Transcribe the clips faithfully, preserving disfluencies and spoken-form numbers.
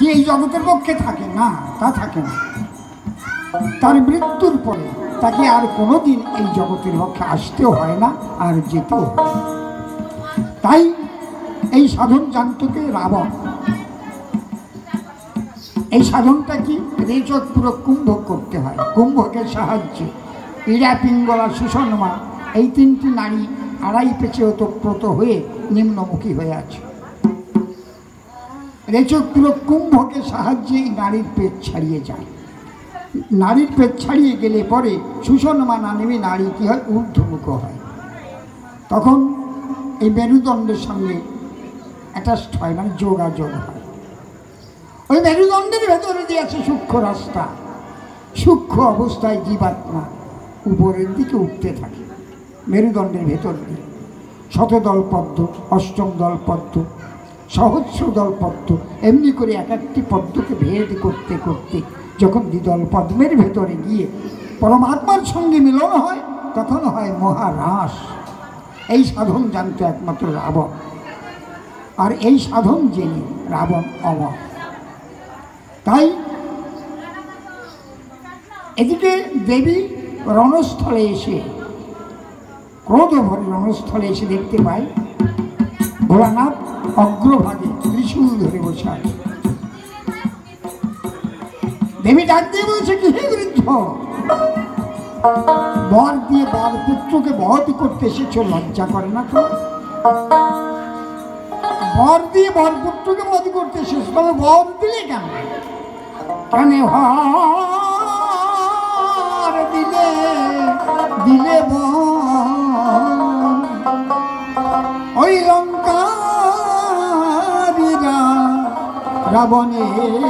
কি এই জগতের পক্ষে থাকে না? তা থাকে না। তার মৃত্যুর পরে তাকে আর কোনোদিন এই জগতের পক্ষে আসতেও হয় না, আর যেতেও হয়। তাই এই সাধন জানতকে রাবণ। এই সাধনটা কি? রেচক পুরো কুম্ভ করতে হয়। কুম্ভকের সাহায্যে ইরা, পিঙ্গলা, সুষমা এই তিনটি নারী আড়াই পেঁচে ওতপ্রোত হয়ে নিম্নমুখী হয়ে আছে। রেচক পুরো কুম্ভকের সাহায্যে নারীর পেট ছাড়িয়ে যায়। নারীর পেট ছাড়িয়ে গেলে পরে সুষমা না নেমে নারী কী হয়? ঊর্ধ্বমুখ হয়। তখন এই মেরুদণ্ডের সঙ্গে অ্যাটাচড হয়, মানে যোগাযোগ হয়। ওই মেরুদণ্ডের ভেতরে দিয়ে আছে সূক্ষ্ম রাস্তা। সূক্ষ্ম অবস্থায় জীবাত্মা উপরের দিকে উঠতে থাকে মেরুদণ্ডের ভেতর দিয়ে। শতদল পদ্ম, অষ্টম দল পদ্ম, সহস্র দল পদ্ম, এমনি করে এক একটি পদ্মকে ভেদ করতে করতে যখন দ্বিদল পদ্মের ভেতরে গিয়ে পরমাত্মার সঙ্গে মিলন হয়, তখন হয় মহারাস। এই সাধন জানতো একমাত্র রাবণ, আর এই সাধন জেনে রাবণ অমর। তাই এদিকে দেবী রণস্থলে এসে, ক্রোধ ভরে রণস্থলে এসে দেখতে পায় ভোলানাথ অগ্রভাগে ত্রিশূল ধরে বসে আছে। দেবী ডাক দিয়ে বলছে, কি হে বৃদ্ধ, বর দিয়ে বর পুত্রকে বধ করতে এসেছ, লজ্জা করে না তো? বর দিয়ে বর পুত্রকে বধ করতে এসেছ, তবে বর দিলে কেন? কেন বর দিলে দিলে ওই লঙ্কারীরা রাবণে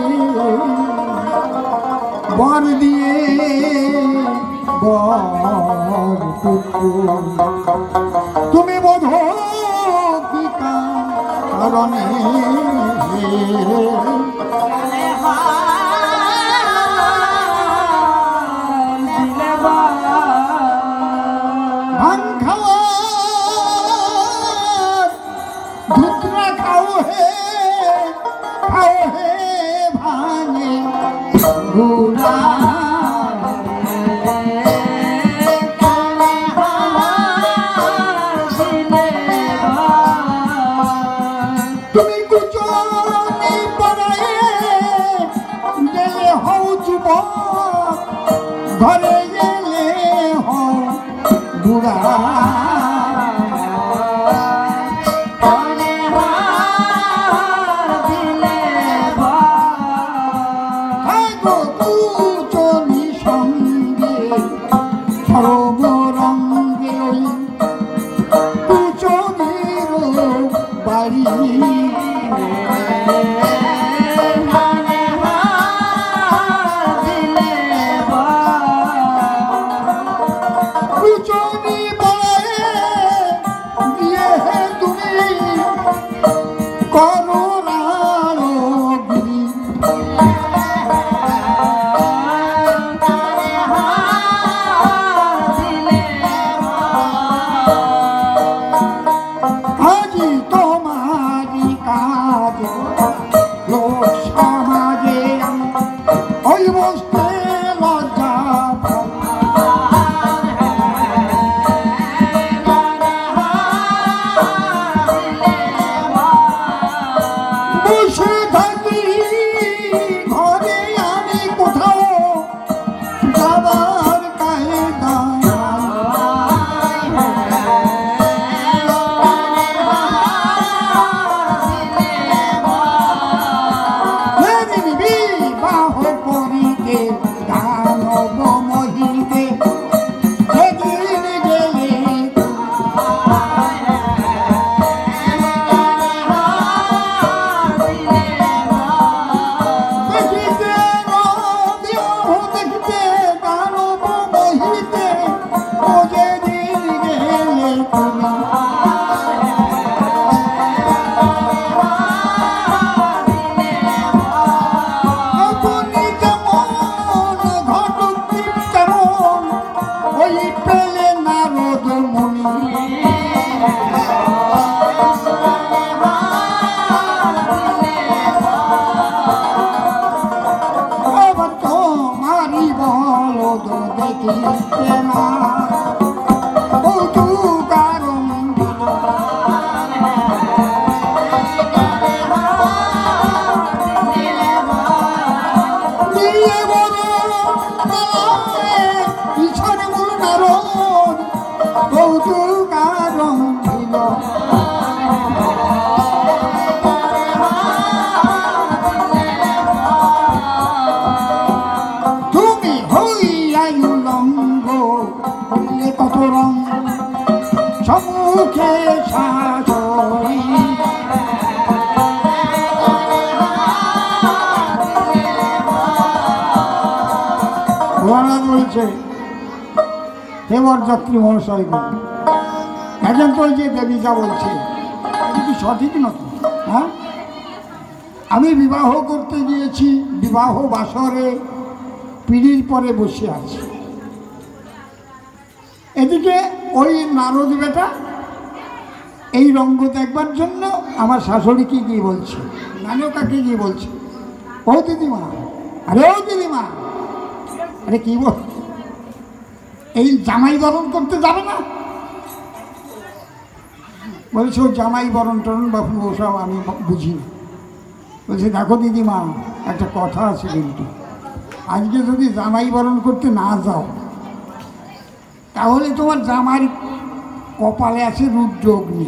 বর দিয়ে বর পুত্র তুমি বোধ কি কারণে ভাঙ খাওয়া ধুতরা খাও হে, খাও হে ভাঙে গুড়া তুমি কুচনি পড়ায় গেলে হও যুবক, ঘরে গেলে হও বুড়া। কুচনি সঙ্গে সর্বরঙ্গে কুচনির বাড়ি কুচনি বড় বলেছে, হে বরযাত্রী মহাশয়, এখন তো ওই যে দেবী যা বলছে এটা কি সঠিক নাকি? হ্যাঁ, আমি বিবাহ করতে গিয়েছি, বিবাহ বাসরে পিঁড়ির পরে বসে আছি, এদিকে ওই নারদ বেটা এই রঙ্গ দেখবার জন্য আমার শাশুড়িকে গিয়ে বলছে, নানকাকে গিয়ে বলছে, ও দিদিমা, আরে ও দিদিমা, আরে কি বল, এই জামাই বরণ করতে যাবে না? বলছে ও জামাই বরণ টরণ বাপু ওসব আমি বুঝি না। বলছে দেখো দিদিমা, একটা কথা আছে, কিন্তু আজকে যদি জামাই বরণ করতে না যাও তাহলে তোমার জামাই কপালে আছে রুদ্র অগ্নি,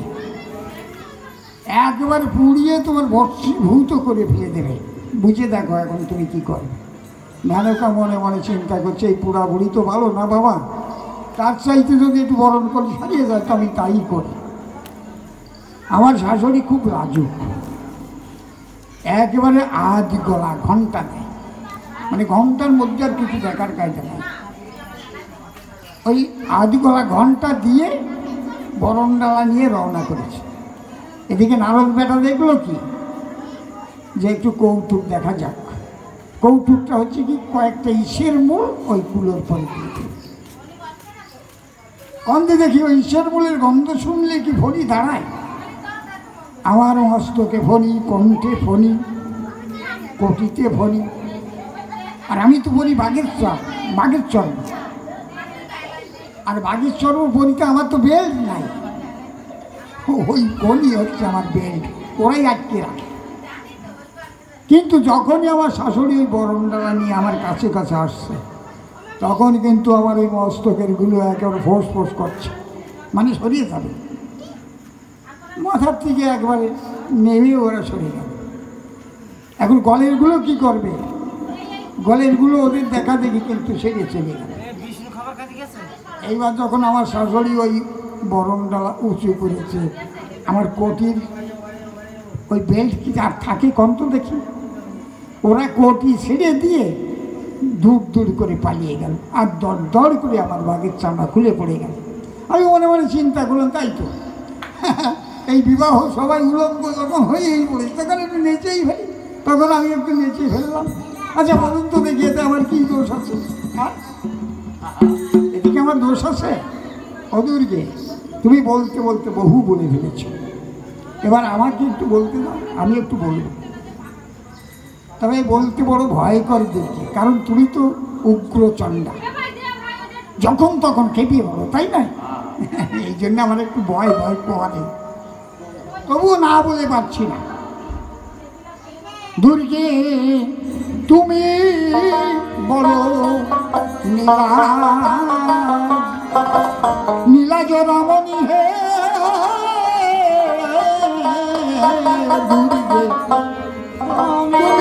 একবারে পুড়িয়ে তোমার ভস্মীভূত করে ফেলে দেবে, বুঝে দেখো এখন তুমি কি করবে। নানকা মনে মনে চিন্তা করছে, এই পুরা বুড়ি তো ভালো না বাবা, তার চাইতে যদি একটু বরণ করে সারিয়ে যায় তো আমি তাই করি। আমার শাশুড়ি খুব লাজুক, একেবারে আধ গলা ঘন্টা নেয়, মানে ঘন্টার মধ্যে আর কিছু দেখার কায়দা নেই, ওই আধ গলা ঘন্টা দিয়ে বরণডালা নিয়ে রওনা করেছে। এদিকে নারদ বেটা দেখলো কি, যে একটু কৌতুক দেখা যাক। কৌতুকটা হচ্ছে কি, কয়েকটা ইসের মূল ওই কুলোর পরে গন্ধে দেখি, ওই ইসের মূলের গন্ধ শুনলে কি ফণি দাঁড়ায়? আমার মস্তকে ফণি, কণ্ঠে ফণি, কটিতে ফণি, আর আমি তো বলি বাঘের চর, বাঘের চর, আর বাঘের চর বলিতে আমার তো বেল্ট নাই, ওই ফণি হচ্ছে আমার বেল্ট, ওরাই আটকে রাখে। কিন্তু যখনই আমার শাশুড়ি ওই বরণডালা নিয়ে আমার কাছে কাছে আসছে, তখন কিন্তু আমার এই মস্তকের গুলো একেবারে ফোঁস ফোঁস করছে, মানে সরিয়ে যাবে, মাথার থেকে একবারে নেমে ওরা সরে গেল। এখন গলেরগুলো কি করবে, গলেরগুলো ওদের দেখা দেখি কিন্তু সেরে চলে গেল। এইবার যখন আমার শাশুড়ি ওই বরণডালা উঁচু করেছে, আমার কোটির ওই বেল্ট কি আর থাকে কন্ত দেখি, ওরা কোটি ছেড়ে দিয়ে দূর দূর করে পালিয়ে গেল, আর দর দর করে আমার বাঘের চামড়া খুলে পড়ে গেল। আমি মনে মনে চিন্তা করলাম, তাই তো এই বিবাহ সবাই উলঙ্গ যখন হয়েই পড়ে, তখন একটু নেচেই ফেলি, তখন আমি একটু নেচে ফেললাম। আচ্ছা বলুন তো দেখি, এতে আমার কী দোষ আছে? হ্যাঁ, এদিকে আমার দোষ আছে? অদূরকে তুমি বলতে বলতে বহু বলে ফেলেছ, এবার আমাকে একটু বলতে দাও, আমি একটু বলব। তবে বলতে বড় ভয় করে দেখি, কারণ তুমি তো উগ্রচণ্ডা, যখন তখন খেপিয়ে বলো, তাই না? এই জন্য আমার একটু ভয় ভয় করে, তবুও না বলে পারছি না। দুর্গে তুমি বলো নীলা, নীলাজ রমণী হে দুর্গে